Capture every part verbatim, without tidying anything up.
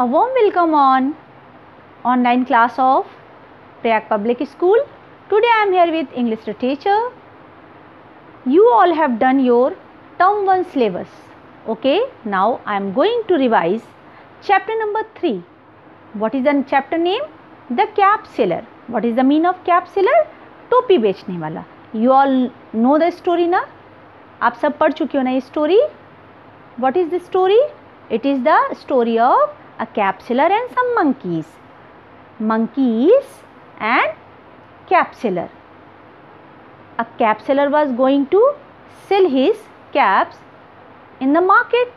A warm welcome on online class of Prayag Public School. Today I am here with English teacher. You all have done your term one syllabus. Okay, now I am going to revise chapter number three. What is the chapter name? The cap seller. What is the meaning of cap seller? टोपी बेचने वाला. You all know the story ना? आप सब पढ़ चुके हो ना ये story? What is the story? It is the story of a cap seller and some monkeys. Monkeys and cap seller. A cap seller was going to sell his caps in the market,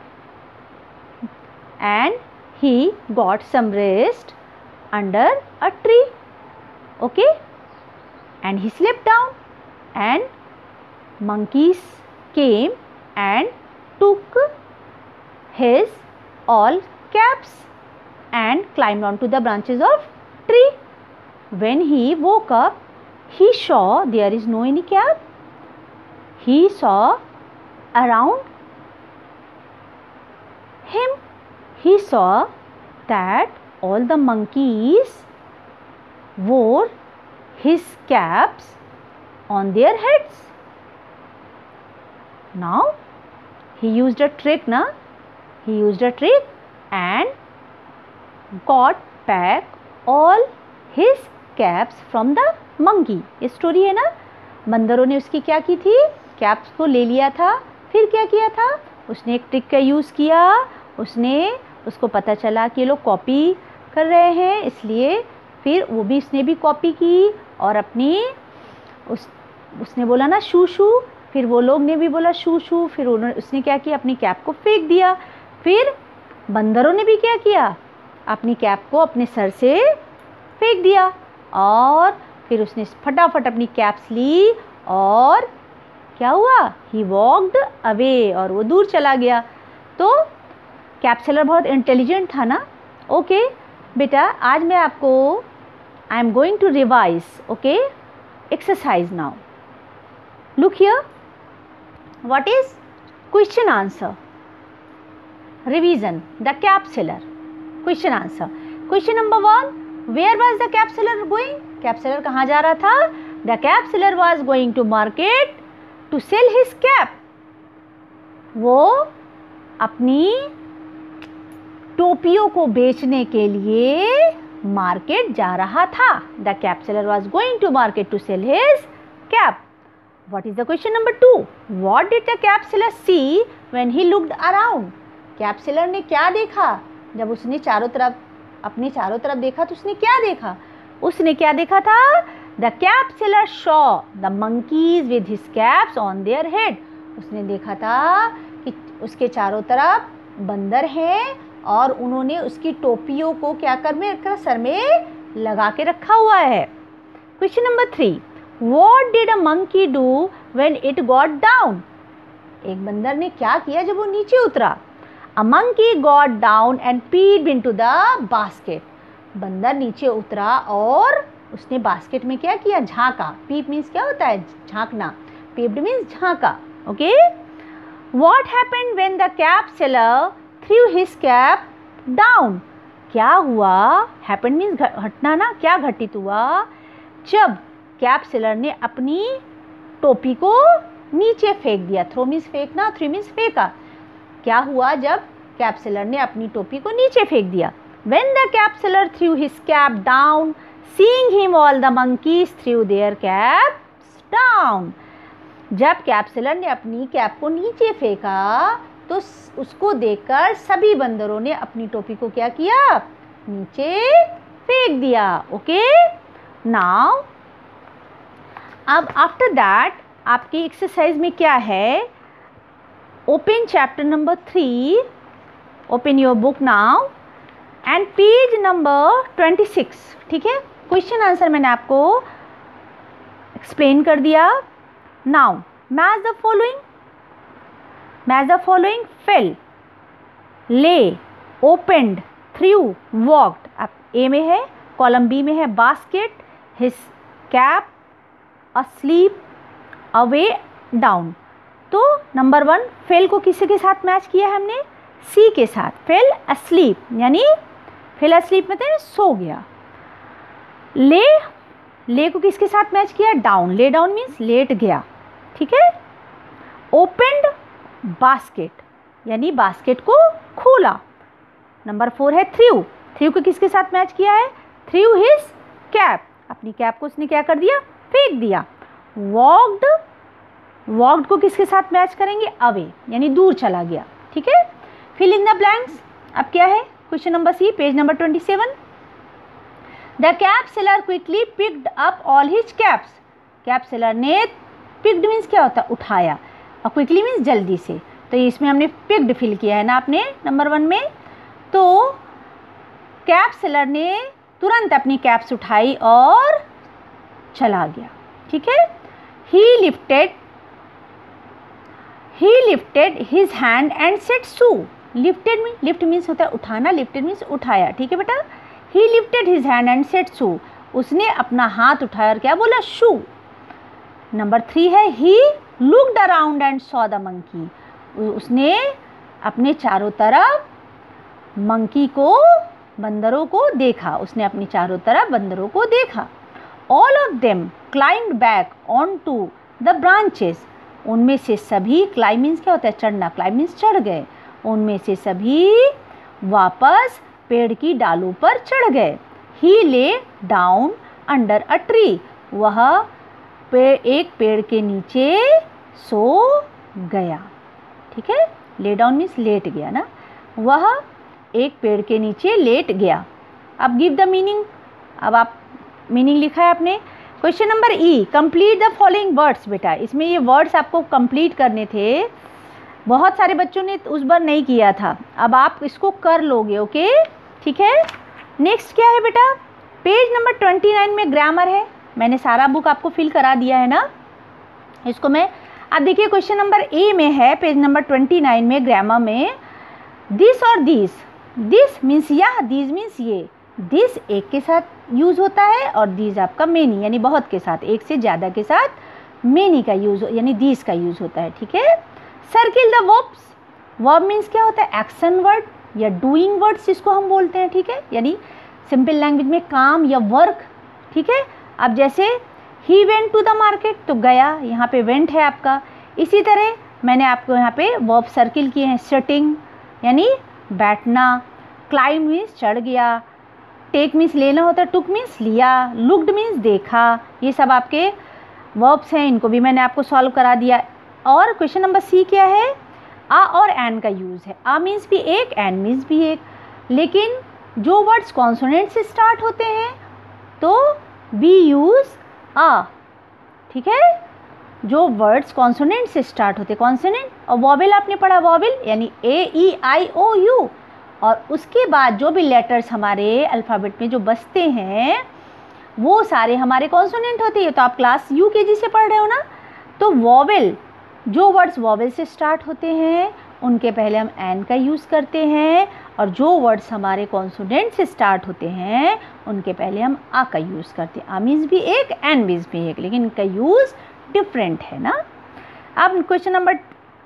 and he got some rest under a tree. Okay, and he slept down, and monkeys came and took his all caps and climbed onto the branches of tree. When he woke up, he saw there is no any cap. He saw around him, he saw that all the monkeys wore his caps on their heads. Now he used a trick, na? He used a trick and got back all his caps from the monkey. ये story है ना. बंदरों ने उसकी क्या की थी? Caps को ले लिया था. फिर क्या किया था? उसने एक ट्रिक का यूज़ किया. उसने उसको पता चला कि ये लोग कॉपी कर रहे हैं, इसलिए फिर वो भी उसने भी कॉपी की और अपनी उस उसने बोला ना शू शू, फिर वो लोग ने भी बोला शू शू, फिर उन्होंने उसने क्या किया? अपनी कैप को फेंक दिया. फिर बंदरों ने भी क्या किया? अपनी कैप को अपने सर से फेंक दिया और फिर उसने फटाफट अपनी कैप्स ली और क्या हुआ? ही वॉक्ड अवे, और वो दूर चला गया. तो कैप सेलर बहुत इंटेलिजेंट था ना. ओके बेटा, आज मैं आपको I am going to revise. Okay, exercise now. Look here, what is question answer? Revision the cap seller. Question answer. Question number one, where was the cap seller going? Cap seller कहाँ जा रहा था? The cap seller was going to market to sell his cap. वो अपनी टोपियों को बेचने के लिए मार्केट जा रहा था. The cap seller was going to market to sell his cap. What is the question number two? What did the cap seller see when he looked around? Cap seller ने क्या देखा जब उसने चारों तरफ अपने चारों तरफ देखा? तो उसने क्या देखा? उसने क्या देखा था? The cap seller saw the monkeys with his caps on their head. उसने देखा था कि उसके चारों तरफ बंदर हैं और उन्होंने उसकी टोपियों को क्या कर में रखा? सर में लगा के रखा हुआ है. Question number three, what did a monkey do when it got down? एक बंदर ने क्या किया जब वो नीचे उतरा? A monkey got down and peeped into the basket. बंदर नीचे उतरा और उसने बास्केट में क्या किया? झांका. पीप मीन्स क्या होता है? झांकना. peeped मीन्स झांका. Okay. What happened when the cap seller threw his cap down? क्या हुआ? happened मीन्स घटना ना. क्या घटित हुआ? जब कैप सेलर ने अपनी टोपी को नीचे फेंक दिया. थ्रो मीन्स फेंकना, थ्री मीन्स फेंका. क्या हुआ जब कैप सेलर ने अपनी टोपी को नीचे फेंक दिया? When the cap seller threw his cap down, seeing him all the monkeys threw their caps down. जब कैप सेलर ने अपनी कैप को नीचे फेंका तो उसको देखकर सभी बंदरों ने अपनी टोपी को क्या किया? नीचे फेंक दिया. ओके. नाउ अब आफ्टर दैट आपकी एक्सरसाइज में क्या है? Open chapter number three. Open your book now and page number twenty-six. ठीक है. क्वेश्चन आंसर मैंने आपको एक्सप्लेन कर दिया. Now match the following. Match the following: fell, lay, opened, threw, walked. अब A में है, कॉलम B में है basket, his cap, asleep, away, down. तो नंबर वन फेल को किसी के साथ मैच किया है हमने? सी के साथ. फेल अस्लीप यानी फेल अस्लीप मतलब सो गया। ले, ले को किसके साथ मैच किया? Down. Lay down means late गया, ठीक है। ओपेंड बास्केट, यानी बास्केट को खोला। नंबर फोर है थ्रू। थ्रू को किसके साथ मैच किया है? थ्रू हिज कैप, अपनी कैप को उसने क्या कर दिया? फेंक दिया। वॉक्ड, वॉक्ड को किसके साथ मैच करेंगे? अवे, यानी दूर चला गया, ठीक है। Fill in the blanks. अब क्या है? Question number C, page number twenty seven. The cap seller quickly picked up all his caps. Cap seller ने, पिक्ड मीन्स क्या होता है? उठाया, और क्विकली मीन्स जल्दी से। तो इसमें हमने पिक्ड फिल किया है ना आपने नंबर वन में। तो कैप सेलर ने तुरंत अपनी कैप्स उठाई और चला गया, ठीक है। He lifted, he lifted his hand and said shoo. Lifted mean, lift means होता है उठाना, लिफ्टेड मीन्स उठाया, ठीक है बेटा। He lifted his hand and said shoo, उसने अपना हाथ उठाया और क्या बोला? शू। नंबर थ्री है he looked around and saw the monkey. उसने अपने चारों तरफ मंकी को, बंदरों को देखा, उसने अपनी चारों तरफ बंदरों को देखा। All of them climbed back on to the branches. उनमें से सभी, क्लाइम मीन्स क्या होता है? चढ़ना, क्लाइम मीन्स चढ़ गए। उनमें से सभी वापस पेड़ की डालों पर चढ़ गए। ही lay down under a tree, वह पेड़, एक पेड़ के नीचे सो गया, ठीक है। ले डाउन मीन्स लेट गया ना, वह एक पेड़ के नीचे लेट गया। अब गिव द मीनिंग। अब आप मीनिंग लिखा है आपने। Question number E, complete the following words. बेटा इसमें ये वर्ड्स आपको कंप्लीट करने थे, बहुत सारे बच्चों ने उस बार नहीं किया था, अब आप इसको कर लोगे, ओके, ठीक है। नेक्स्ट क्या है बेटा? पेज नंबर ट्वेंटी नाइन में ग्रामर है। मैंने सारा बुक आपको फिल करा दिया है ना, इसको मैं, अब देखिए क्वेश्चन नंबर ए में है, पेज नंबर ट्वेंटी नाइन में ग्रामर में, दिस और दिस। दिस मीन्स यह, दिस मीन्स ये। दिस एक के साथ यूज़ होता है और दिस आपका मेनी, यानी बहुत के साथ, एक से ज़्यादा के साथ मेनी का यूज़, यानी दिस का यूज़ होता है, ठीक है। Circle the verbs. Verb means क्या होता है? एक्शन वर्ड या डूइंग वर्ड्स जिसको हम बोलते हैं, ठीक है, यानी सिंपल लैंग्वेज में काम या वर्क, ठीक है। अब जैसे he went to the market, तो गया, यहाँ पे वेंट है आपका। इसी तरह मैंने आपको यहाँ पे वर्ब सर्किल किए हैं। सिटिंग यानी बैठना, क्लाइंब मीन्स चढ़ गया, टेक मीन्स लेना होता है, टुक मीन्स लिया, लुक्ड मीन्स देखा। ये सब आपके वर्ब्स हैं, इनको भी मैंने आपको सॉल्व करा दिया। और क्वेश्चन नंबर सी क्या है? आ और एन का यूज़ है। आ मीन्स भी एक, एन मीन्स भी एक, लेकिन जो वर्ड्स कॉन्सोनेंट से स्टार्ट होते हैं तो वी यूज़ आ, ठीक है। जो वर्ड्स कॉन्सोनेंट से स्टार्ट होते, कॉन्सोनेंट, और वॉवेल आपने पढ़ा, वॉवेल यानी ए ई आई ओ यू, और उसके बाद जो भी लेटर्स हमारे अल्फ़ाबेट में जो बसते हैं वो सारे हमारे कॉन्सोनेंट होते हैं। तो आप क्लास यू के जी से पढ़ रहे हो ना, तो वॉवेल, जो वर्ड्स वॉवेल से स्टार्ट होते हैं उनके पहले हम एन का यूज़ करते हैं, और जो वर्ड्स हमारे कॉन्सोनेंट से स्टार्ट होते हैं उनके पहले हम आ का यूज़ करते हैं। आ मीन्स भी एक, एन मीन्स भी एक, लेकिन इनका यूज़ डिफरेंट है ना। अब क्वेश्चन नंबर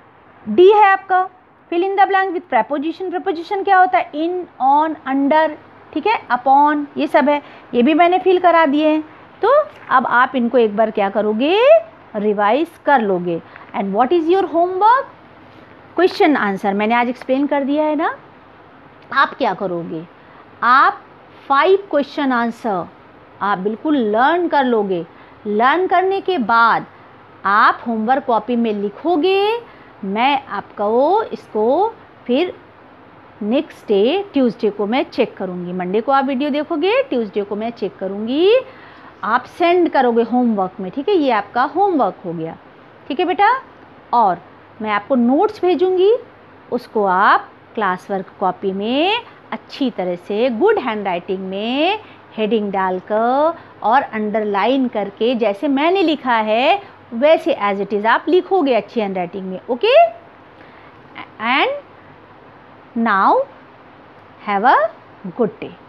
डी है आपका, fill in the blank with preposition. Preposition क्या होता है? इन, ऑन, अंडर, ठीक है, अपॉन, ये सब है, ये भी मैंने फिल करा दिए हैं। तो अब आप इनको एक बार क्या करोगे? रिवाइज कर लोगे। And what is your homework? Question answer मैंने आज एक्सप्लेन कर दिया है ना। आप क्या करोगे? आप फाइव क्वेश्चन आंसर आप बिल्कुल लर्न कर लोगे। लर्न करने के बाद आप होमवर्क कॉपी में लिखोगे। मैं आपको इसको फिर नेक्स्ट डे ट्यूसडे को मैं चेक करूँगी। मंडे को आप वीडियो देखोगे, ट्यूसडे को मैं चेक करूँगी, आप सेंड करोगे होमवर्क में, ठीक है। ये आपका होमवर्क हो गया, ठीक है बेटा। और मैं आपको नोट्स भेजूँगी, उसको आप क्लास वर्क कॉपी में अच्छी तरह से गुड हैंड राइटिंग में हेडिंग डालकर और अंडरलाइन करके जैसे मैंने लिखा है वैसे एज इट इज़ आप लिखोगे अच्छी हैंड राइटिंग में, okay. And now have a good day.